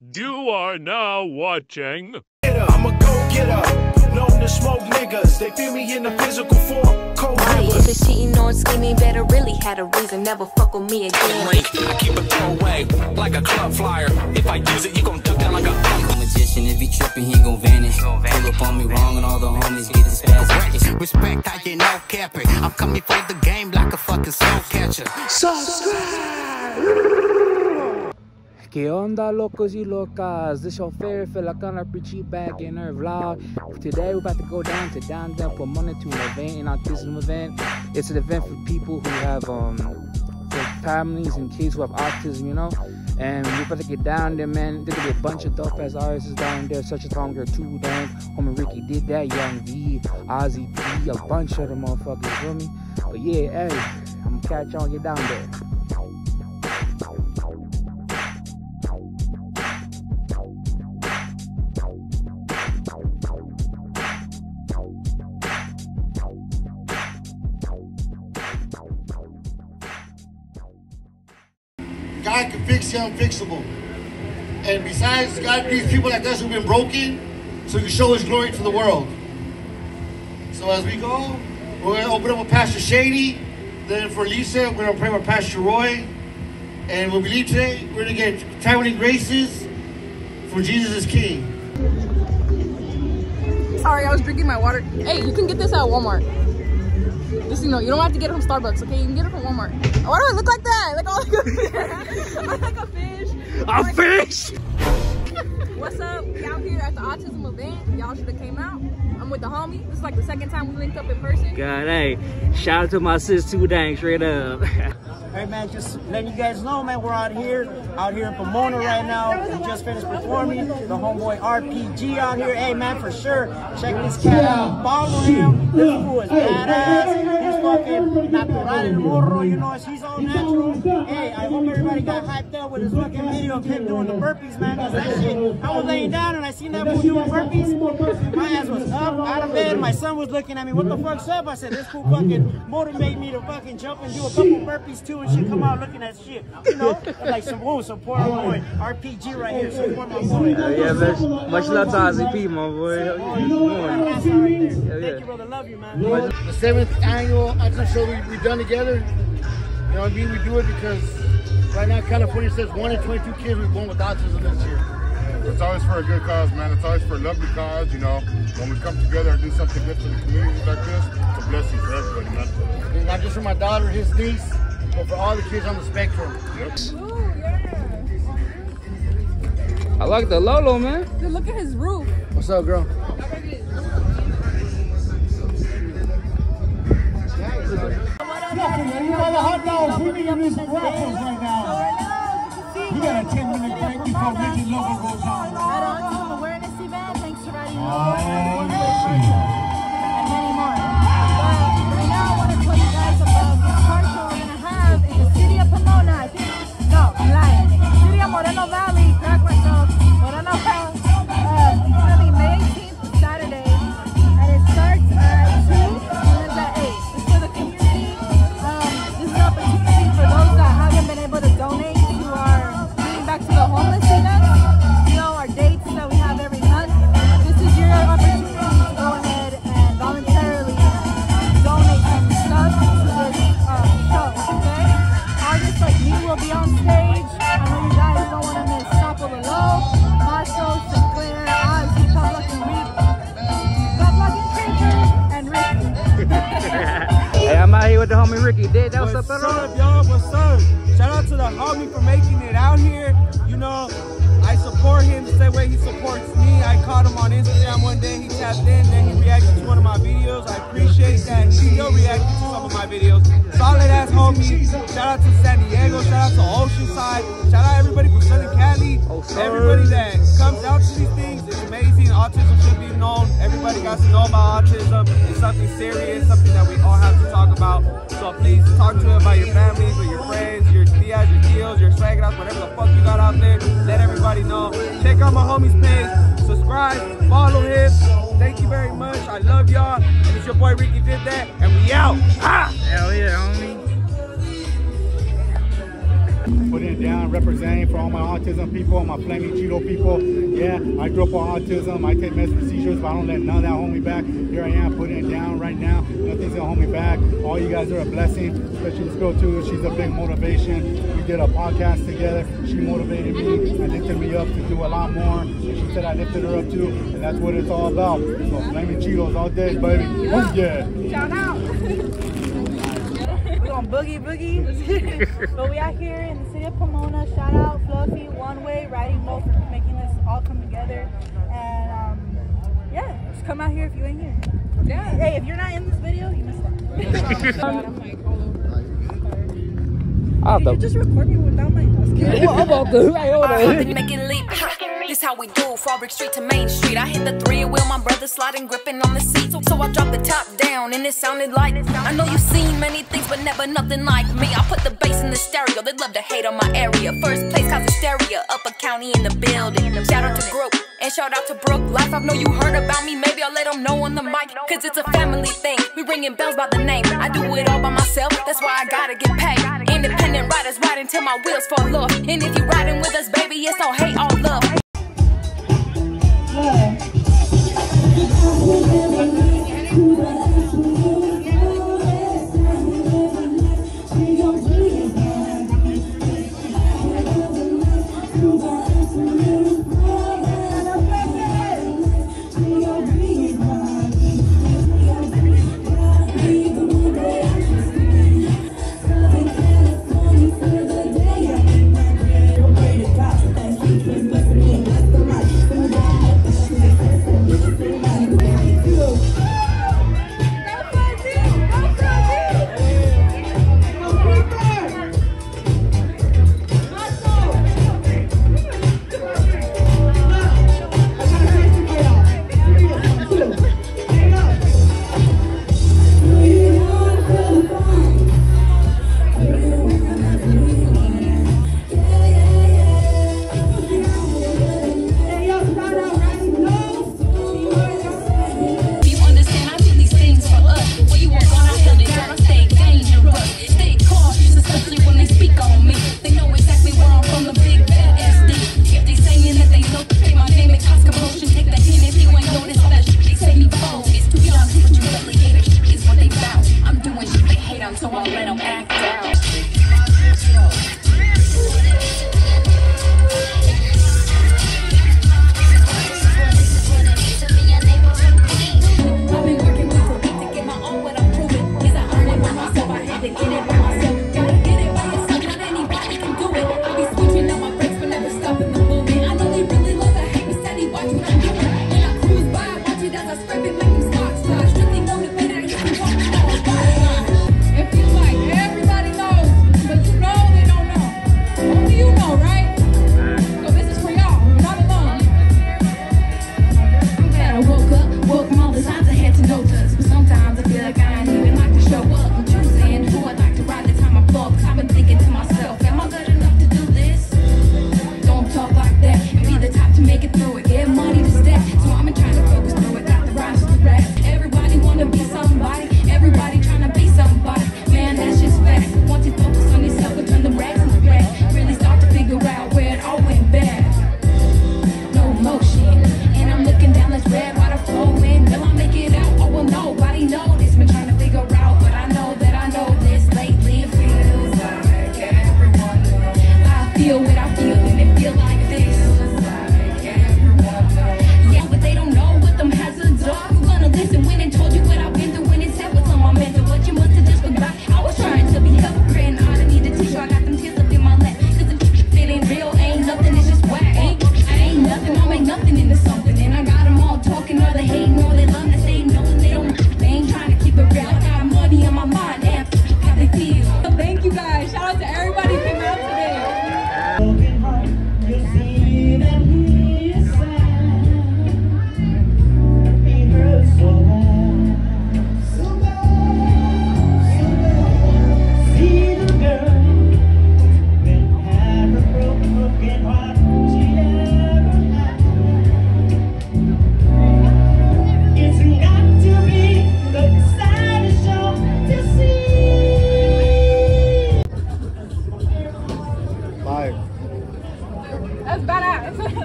You are now watching. I'm a go-getter, known to smoke niggas. They feel me in the physical form, cold If it's cheating or scheming, better really had a reason. Never fuck with me again. I keep it throwaway, like a club flyer. If I use it, you gon' duck down like a magician. If he tripping, he gon' vanish. Pull up on me wrong and all the homies get his spaz. Respect, I get no capping. I'm coming for the game like a fucking soul catcher. ¿Qué onda, locos y locas? This your favorite fella gonna preach you back in our vlog. Today we're about to go down to Downtown Pomona to an event, an autism event. It's an event for people who have for families and kids who have autism, you know. And we're about to get down there, man. There's gonna be a bunch of dope ass artists down there, such as Hunger 2 Dang, Homie Ricky Did That, Young V, Ozzy P, a bunch of them motherfuckers, you feel me? But yeah, hey, I'm gonna catch y'all and get down there. God can fix the unfixable. And besides, God needs people like us who've been broken so he can show his glory to the world. So as we go, we're going to open up with Pastor Shady. Then for Lisa, we're going to pray with Pastor Roy. And when we leave today, we're going to get traveling graces for Jesus is King. Sorry, I was drinking my water. Hey, you can get this at Walmart. Just, you know, you don't have to get it from Starbucks, okay? You can get it from Walmart. Why do I look like that? Like, I look like a fish. A fish! What's up? We out here at the autism event. Y'all should have came out. I'm with the homie. This is like the second time we linked up in person. God, hey, shout out to my sis 2 Dang, straight up. Hey man, just letting you guys know, man, we're out here in Pomona right now. We just finished performing. The homeboy RPG out here. Hey man, for sure, check this cat out. Follow him. This fool is badass. He's fucking natural el morro, you know, she's all natural. Hey, I hope everybody got hyped up with his fucking video of him doing the burpees, man. Cause that shit, I was laying down and I seen that fool doing burpees. My ass was up out of bed. My son was looking at me. What the fuck's up? I said, this fool fucking motivated me to fucking jump and do a couple burpees too. And shit, come out looking at shit, you know, like support my boy, RPG right here, support my boy. Yeah, man. Much love to Ozzy P, my boy. Thank you, brother. Love you, man. The 7th annual autism show we've done together. You know what I mean? We do it because right now California says 1 in 22 kids were born with autism this year. It's always for a good cause, man. It's always for a lovely cause, you know. When we come together and do something good for the community like this, it's a blessing for everybody, man. And not just for my daughter, his niece, but for all the kids on the spectrum. Yep. Ooh, yeah. I like the Lolo, man. Dude, look at his roof. What's up, girl? You got the hot dogs. We need to do some raffles right now. You got a 10-minute break before Rigid Logo goes on. At Autism Awareness event, thanks to Riding Logo. Oh, And many more. But right now, I want to tell you guys about this car show we're going to have in the city of Pomona. I think, no, I'm lying. City of Moreno Valley, correct myself. Moreno Valley. It's going to be May 18th, Saturday. And it starts at 2 and ends at 8. It's for the community. This is an opportunity for those that haven't been able to donate to our giving back to the homeless event. You know, our dates that we have every month. This is your opportunity to go ahead and voluntarily donate some stuff to this show, okay? Artists like me will be on stage. I know you guys don't want to miss Sapo the Low, Maso, Sinclair, Ozzy, and Ricky. Hey, I'm out here with the homie Ricky Did that. What's up, y'all? What's up? Shout out to the homie for making it out here. You know, I support him the same way he supports me. I caught him on Instagram one day. He tapped in, then he reacted to one of my videos. I appreciate that. He still reacted to some of my videos. Solid ass homie. Shout out to San Diego. Shout out to Oceanside. Shout out everybody from Southern Cali. Everybody that comes out to these things. It's amazing. Autism should be known. Everybody got to know about autism. It's something serious, something that we all have to talk about. So please talk to about your families or your friends, your tias, your tios, your swag outs, whatever the fuck you got out there. Let everybody know. Check out my homie's page. Subscribe. Follow him. Thank you very much. I love y'all. And it's your boy Ricky Did That. And we out. Ah! Hell yeah, homie. putting it down, representing for all my autism people, my Flaming Cheeto people. Yeah, I grew up on autism. I take medicine for seizures, but I don't let none of that hold me back. Here I am putting it down right now. Nothing's gonna hold me back. All you guys are a blessing, especially this girl too. She's a big motivation. We did a podcast together. She motivated me and lifted me up to do a lot more. And she said I lifted her up too, and that's what it's all about. So Flaming Cheetos all day, baby. Oh yeah. Shout out. We're gonna boogie. But we out here in the city of Pomona. Shout out Fluffy, One Way, Riding Boat for making this all come together. And yeah, just come out here if you ain't here. Yeah. Hey, if you're not in this video, you missed out. You just record me without my Making leap. This how we do, Fabric Street to Main Street. I hit the 3-wheel, my brother sliding, gripping on the seat. So I dropped the top down and it sounded like, I know you've seen many things, but never nothing like me. I put the bass in the stereo, they'd love to hate on my area. First place cause hysteria, Upper County in the building. Shout out to Group and shout out to Brook Life. I know you heard about me, maybe I'll let them know on the mic. Cause it's a family thing, we ringing bells by the name. I do it all by myself, that's why I gotta get paid. Independent riders riding till my wheels fall off. And if you riding with us, baby, it's all hate, all love.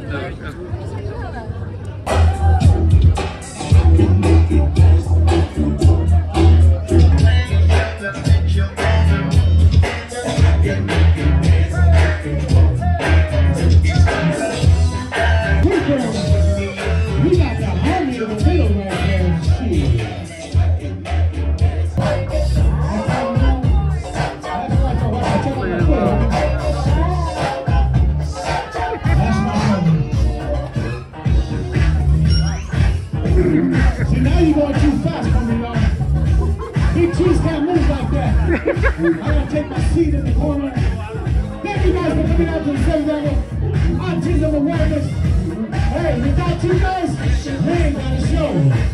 See, now you're going too fast for me, y'all. Big cheese can't move like that. I gotta take my seat in the corner. Thank you guys for coming out to the 7th Annual Autism Awareness. Hey, without you guys, we ain't got a show.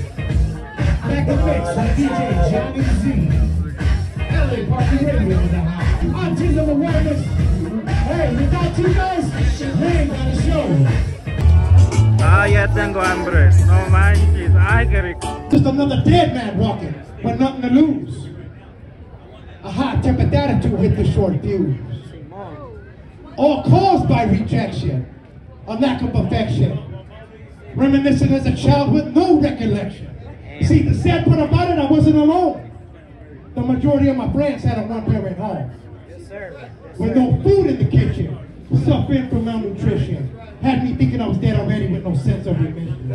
Back the mix with DJ Johnny Z. LA Party Radio in the house. Autism Awareness. Hey, without you guys, we ain't got a show. Ah, ya tengo hambre. No manches. Ay, qué rico. Just another dead man walking, but nothing to lose. A hot-tempered attitude hit the short fuse. All caused by rejection, a lack of affection. Reminiscent as a child with no recollection. See, the sad part about it, I wasn't alone. The majority of my friends had a one-parent home. Yes, sir. With no food in the kitchen, suffering from malnutrition. Had me thinking I was dead already with no sense of remission.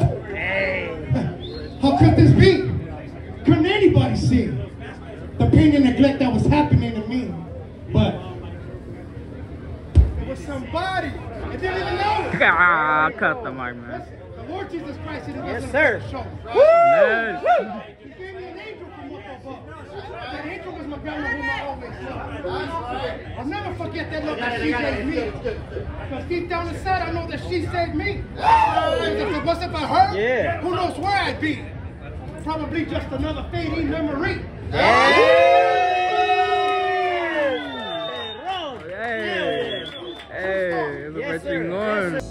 How could this be? Couldn't anybody see the pain and neglect that was happening to me? But it was somebody. I didn't even know it. Ah, cut the mic, man. The Lord Jesus Christ said it Yes, wasn't sir. a show. Woo! Yes. He gave me an angel from up above. That angel was my grandma whom I always loved. I'll never forget that look that she gave me. Because deep down inside, I know that she saved me. If it wasn't for her, who knows where I'd be? Probably just another fading memory. Yes, chingón.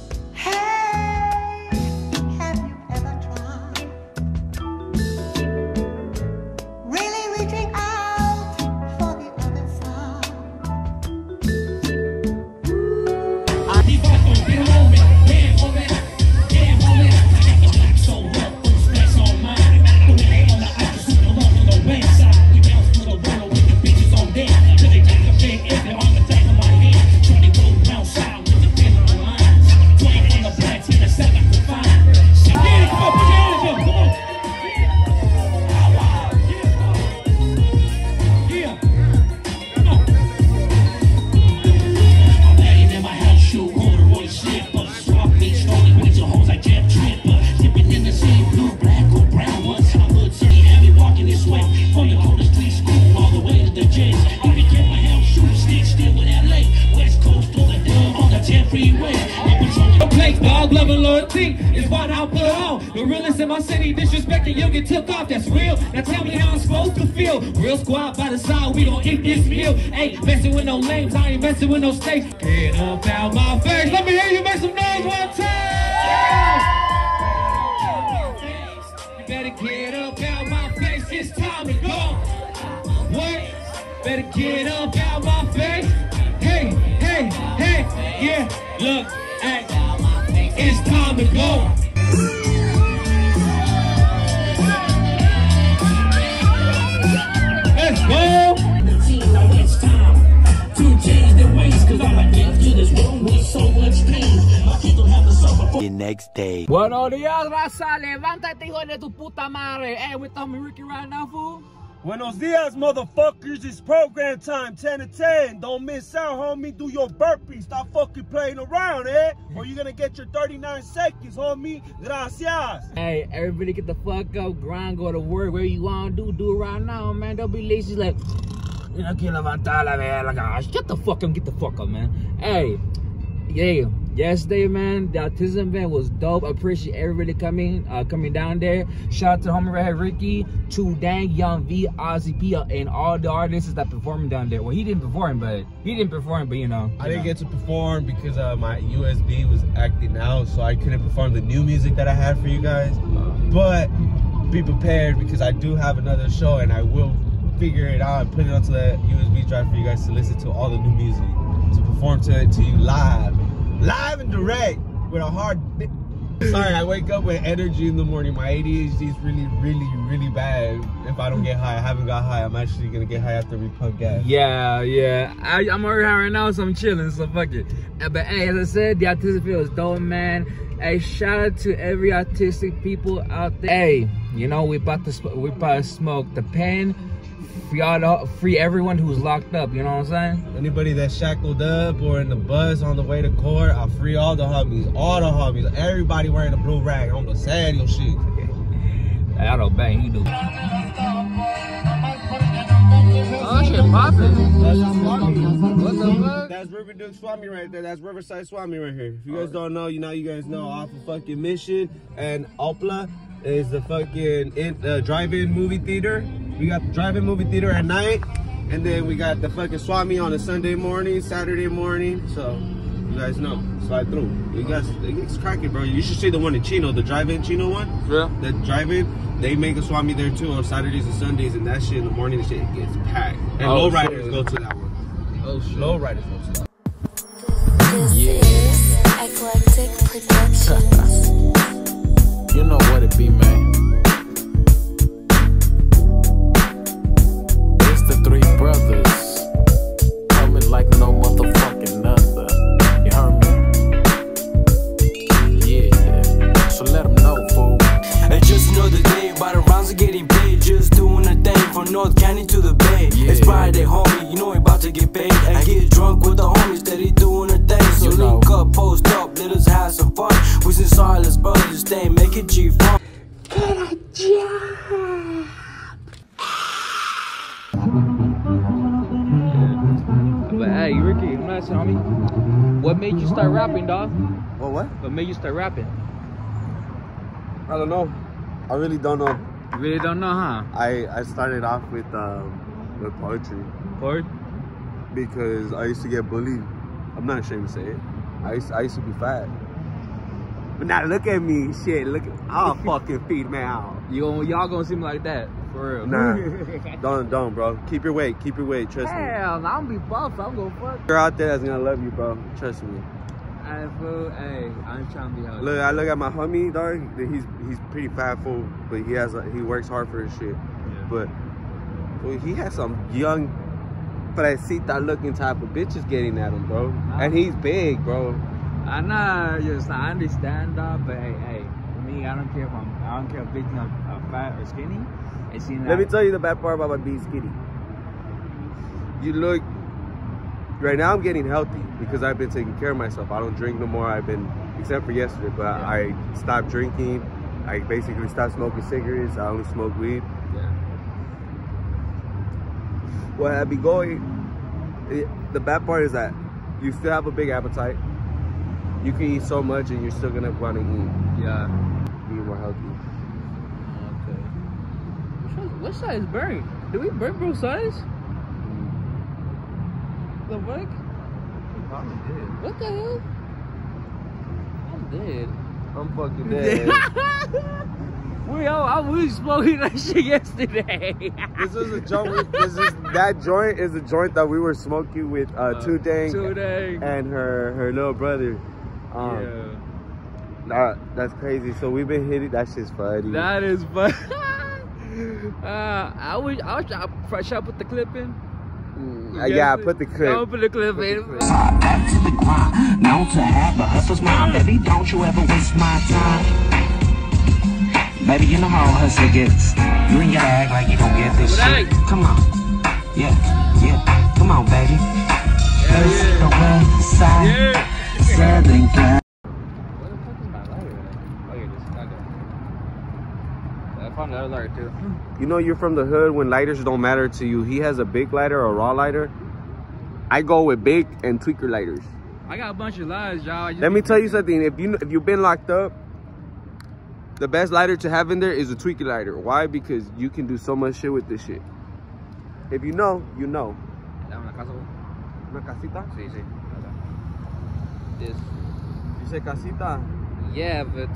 Is what I put on. The realest in my city, disrespecting, you'll get took off. That's real. Now tell me how I'm supposed to feel. Real squad by the side, we gon' eat this meal. Ain't messing with no lames, I ain't messing with no snakes. Get up out my face. Let me hear you make some noise one time. You better get up out my face. It's time to go. What? Better get up out my face. Hey, hey, hey, yeah. Look, hey. It's time to go. Let's go. Now it's time to change their ways, cause all I get to this room with so much pain. My kids don't have to suffer for the next day. Buenos días, raza. Levántate, hijo de tu puta madre. Hey, with homie Ricky right now, fool. Buenos dias, motherfuckers. It's program time, 10 to 10. Don't miss out, homie. Do your burpees. Stop fucking playing around, eh? Or you're gonna get your 39 seconds, homie. Gracias. Hey, everybody get the fuck up, grind, go to work. Where you want to do it right now, man. Don't be lazy like, you know, que levantar la verga. Shut the fuck up, get the fuck up, man. Hey, yeah. Yesterday, man, the autism event was dope. I appreciate everybody coming down there. Shout out to homie right here, Ricky, Too Dang, Young V, Ozzy P, and all the artists that performing down there. Well, he didn't perform, but you know. I didn't get to perform because my USB was acting out, so I couldn't perform the new music that I had for you guys. But be prepared because I do have another show, and I will figure it out and put it onto that USB drive for you guys to listen to all the new music, to perform to you live and direct. with a hard. Sorry, I wake up with energy in the morning. My ADHD is really bad. If I don't get high, I haven't got high. I'm actually gonna get high after we pump gas. Yeah. I'm already high right now, so I'm chilling. So fuck it. But hey, as I said, the autistic field is dope, man. Hey, shout out to every autistic people out there. Hey, you know we about to smoke the pen. Free everyone who's locked up, you know what I'm saying? Anybody that's shackled up or in the bus on the way to court, I'll free all the homies, everybody wearing a blue rag on the sad your shit. I don't bang, you do. Oh, shit poppin'. That's Swami. What the fuck? That's River Duke Swami right there. That's Riverside Swami right here. If you guys don't know, you guys know off of fucking Mission and Opla is the fucking drive-in movie theater. We got the drive-in movie theater at night, and then we got the fucking Swami on a Sunday morning, Saturday morning. So you guys know, slide through. You guys, it's cracking, bro. You should see the one in Chino, the drive-in Chino one. Yeah. The drive-in, they make a Swami there too on Saturdays and Sundays, and that shit in the morning, the shit gets packed. And lowriders go to that one. Oh shit. Lowriders go to that. Yeah. Eclectic Productions. You know what it be, man. It's the three brothers coming like no motherfucking other. You heard me? Yeah. So let them know, fool. And just another day, by the rounds are getting paid. Just doing a thing from North County to the Bay. Yeah. It's Friday, homie. You know we about to get paid. And get drunk with the homies, steady doing a thing. So link up, post up, let us have some fun. We since silence, brothers, stay, make it G-Fun. Get a job. But hey, Ricky, I'm not saying, homie, what made you start rapping, dog? Oh, what? What made you start rapping? I don't know. I really don't know. You really don't know, huh? I started off with poetry. Poetry? Because I used to get bullied. I'm not ashamed to say it. I used to be fat. But now look at me, shit. Look at, I'll fucking feed man out. Y'all gonna see me like that, for real. Nah, don't, bro. Keep your weight, trust me. Hell, I'm gonna be buff, I'm gonna fuck. You're out there that's gonna love you, bro. Trust me. Hey, fool, hey, I'm trying to be healthy. Look, I look at my homie, dog. He's pretty fat, fool, but he works hard for his shit. Yeah. But well, he has some young, fresita looking type of bitches getting at him, bro. And he's big, bro. I know, yes, I understand that, but hey, for me, I don't care if bitches are fat or skinny. Let me tell you the bad part about being skinny. You look. Right now, I'm getting healthy because I've been taking care of myself. I don't drink no more. Except for yesterday, but yeah. I stopped drinking. I basically stopped smoking cigarettes. I only smoke weed. Yeah. Well, I be going. The bad part is that you still have a big appetite. You can eat so much, and you're still gonna want to eat. Yeah. Be more healthy. Okay. What size burn? Did we burn bro size? The fuck? You probably did. What the hell? I'm dead. I'm fucking dead. I was smoking that shit yesterday. This is a joint. That joint is a joint that we were smoking with Tudang and her little brother. That's crazy. So we've been hitting. That shit's funny. That is fun. Should I put the clip in? Yeah, put the clip. Don't put the clip in. Back to the grind, known to have a hustler's mind. Baby, don't you ever waste my time. Baby, you know how a hustler gets. You ain't gotta act like you don't get this shit. Come on. Yeah. Come on, baby. It's the west side. Southern Cal. Where the fuck is my lighter? Oh, yeah, this is not good. I found another lighter too. You know you're from the hood when lighters don't matter to you. He has a big lighter or a raw lighter. I go with big and tweaker lighters. I got a bunch of lighters, y'all. Let me tell you something. If you've been locked up, the best lighter to have in there is a tweaker lighter. Why? Because you can do so much shit with this shit. If you know, you know. ¿Una casa? ¿Una casita? Sí. This. You say casita? Yeah, but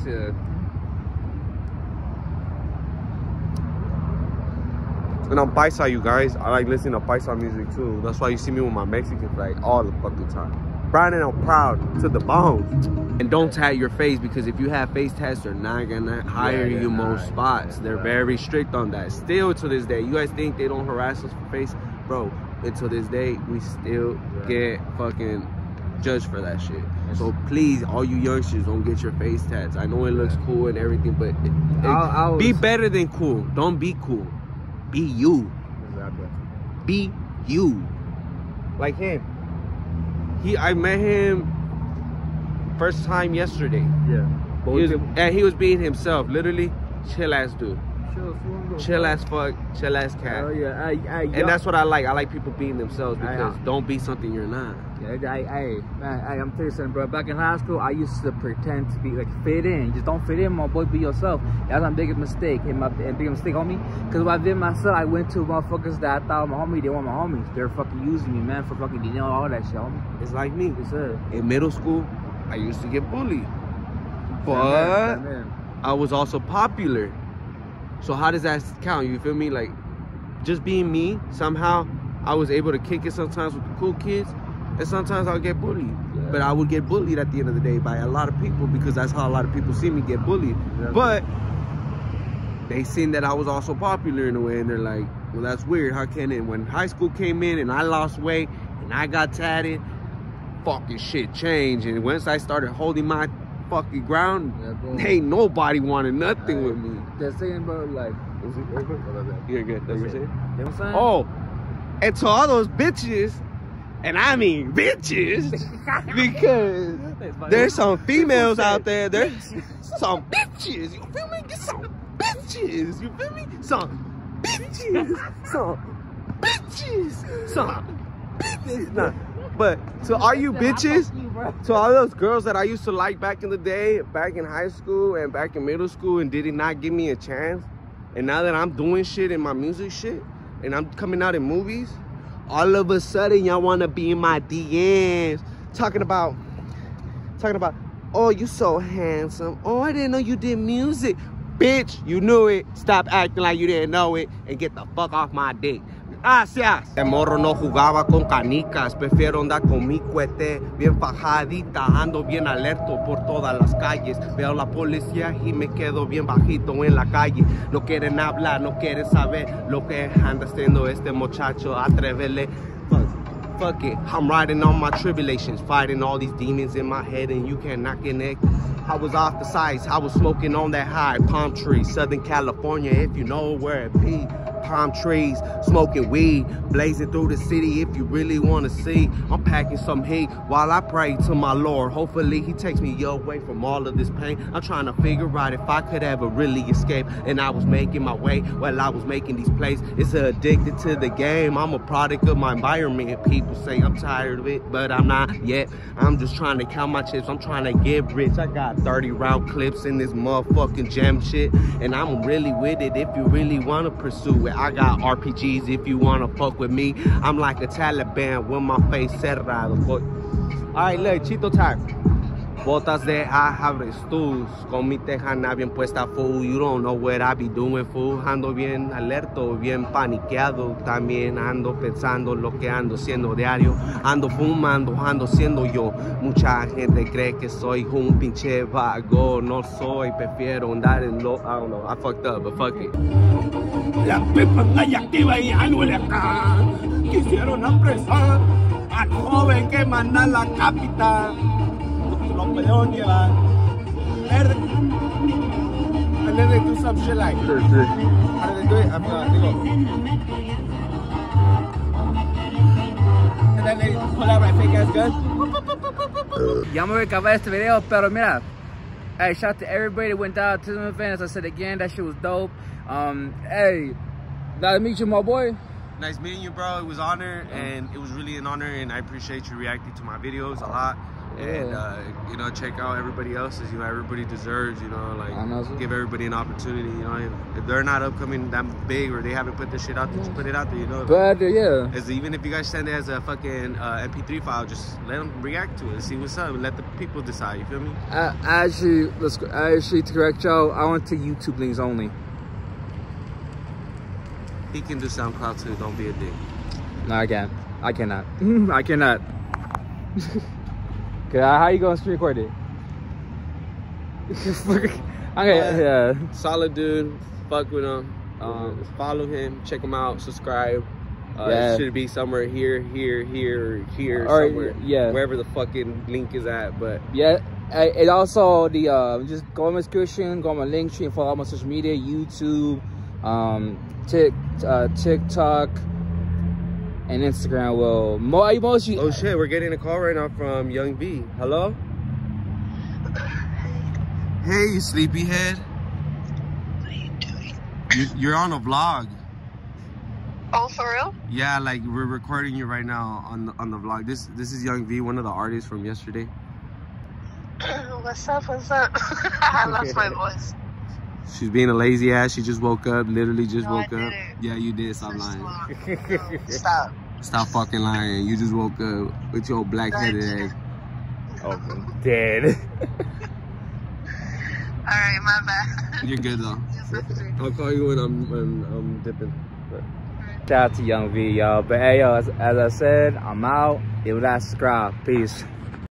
and I'm paisa, you guys. I like listening to paisa music too. That's why you see me with my Mexican flag all the fucking time. Brandon, I'm proud to the bone. And don't tat your face, because if you have face tats, they're not gonna hire you most spots. They're very strict on that. Still to this day, you guys think they don't harass us for face? Bro, until this day, we still get fucking judged for that shit. So please, all you youngsters, don't get your face tats. I know it looks cool and everything, but be better than cool. Don't be cool. Be you. Exactly. Be you. Like him. I met him first time yesterday. Yeah. He was being himself. Literally, chill ass dude. Chill as fuck, chill as cat. Oh yeah, and that's what I like. I like people being themselves, because don't be something you're not. Yeah, I'm telling you something, bro. Back in high school, I used to pretend to be like fit in. Just don't fit in, my boy. Be yourself. That's my biggest mistake. And my biggest mistake, homie. Because when I did myself, I went to motherfuckers that I thought were my homie. They weren't my homies. They're fucking using me, man, for fucking all that shit, homie. It's like me. Yes, sir. In middle school, I used to get bullied, but I was also popular. So how does that count? You feel me? Like, just being me, somehow I was able to kick it sometimes with the cool kids, and sometimes I'll get bullied. Yeah. But I would get bullied at the end of the day by a lot of people, because that's how a lot of people see me get bullied. Yeah. But they seen that I was also popular in a way, and they're like, well, that's weird. How can it? When high school came in and I lost weight and I got tatted, fucking shit changed. And once I started holding my fucking ground, ain't nobody wanted nothing with me. They're saying about like, you're good. That's what you're saying? You know what I'm saying? Oh, and to all those bitches, and I mean bitches, because there's some females out there. There's some bitches. You feel me? Get some bitches. You feel me? Some bitches. Some bitches. Some bitches. Nah. But to all you bitches, to all those girls that I used to like back in the day, back in high school and back in middle school, and did not give me a chance, and now that I'm doing shit in my music shit, and I'm coming out in movies, all of a sudden y'all wanna be in my DMs, talking about, oh, you so handsome. Oh, I didn't know you did music. Bitch, you knew it. Stop acting like you didn't know it and get the fuck off my dick. Gracias. El morro no jugaba con canicas, prefiero andar con mi cuete, bien fajadita, ando bien alerto por todas las calles. Veo la policía y me quedo bien bajito en la calle. No quieren hablar, no quieren saber lo que anda haciendo este muchacho. Atrévele. Fuck it. I'm riding on my tribulations, fighting all these demons in my head, and you cannot connect. I was off the sides, I was smoking on that high palm tree, Southern California, if you know where it be. Palm trees, smoking weed, blazing through the city. If you really want to see, I'm packing some heat while I pray to my Lord. Hopefully he takes me away from all of this pain. I'm trying to figure out if I could ever really escape. And I was making my way while I was making these plays. It's addicted to the game. I'm a product of my environment. People say I'm tired of it, but I'm not yet. I'm just trying to count my chips. I'm trying to get rich. I got 30 round clips in this motherfucking jam shit, and I'm really with it if you really want to pursue it. I got RPGs if you want to fuck with me. I'm like a Taliban with my face cerrado. Alright, look, Chito time. Botas de Avestruz, con mi tejana bien puesta, fool. You don't know what I be doing, fool. Ando bien alerto, bien paniqueado. También ando pensando lo que ando siendo diario. Ando fumando, ando siendo yo. Mucha gente cree que soy un pinche vago. No soy, prefiero andar en lo... I don't know, I fucked up, but fuck it. La pepa está ya activa y ya duele acá. Quisieron apresar al joven que manda la capital. Lo pudieron llevar. And then they do some shit like, how do they do it? I forgot. They go. And then they pull out my fake ass gun. Ya me voy a acabar este video, pero mira. Hey, shout out to everybody that went down to the event. As I said again, that shit was dope. Hey, nice to meet you, my boy. Nice meeting you, bro. It was an honor, and it was really an honor, and I appreciate you reacting to my videos a lot. And you know, check out everybody else's. You know, everybody deserves. You know, like give everybody an opportunity. You know, if they're not upcoming that big or they haven't put this shit out there, just put it out there. You know, but yeah, as even if you guys send it as a fucking MP3 file, just let them react to it and see what's up, and let the people decide. You feel me? Actually, to correct y'all, I went to YouTube links only. He can do SoundCloud too. Don't be a dick. No, I can't. I cannot. I cannot. How you gonna screen record it? Okay, yeah. Solid dude. Fuck with him. Follow him. Check him out. Subscribe. Yeah. It should be somewhere here, Or, somewhere. yeah. Wherever the fucking link is at. But yeah, and also the just go in my description, go on my link tree, and follow all my social media, YouTube, TikTok, and Instagram. Well, mostly. Oh shit, we're getting a call right now from Young V. Hello? Hey, you sleepyhead. What are you doing? You're on a vlog. Oh, for real? Yeah, like we're recording you right now on the vlog. This is Young V, one of the artists from yesterday. What's up? I lost my voice. She's being a lazy ass. She just woke up. Literally just woke up. Didn't. Yeah, you did. Stop lying. Stop. Stop fucking lying. You just woke up with your black-headed egg. Oh, I'm dead. Alright, my bad. You're good though. I'll call you when I'm dipping. Shout out to Young V, y'all. But hey, yo, as I said, I'm out. If not, subscribe. Peace.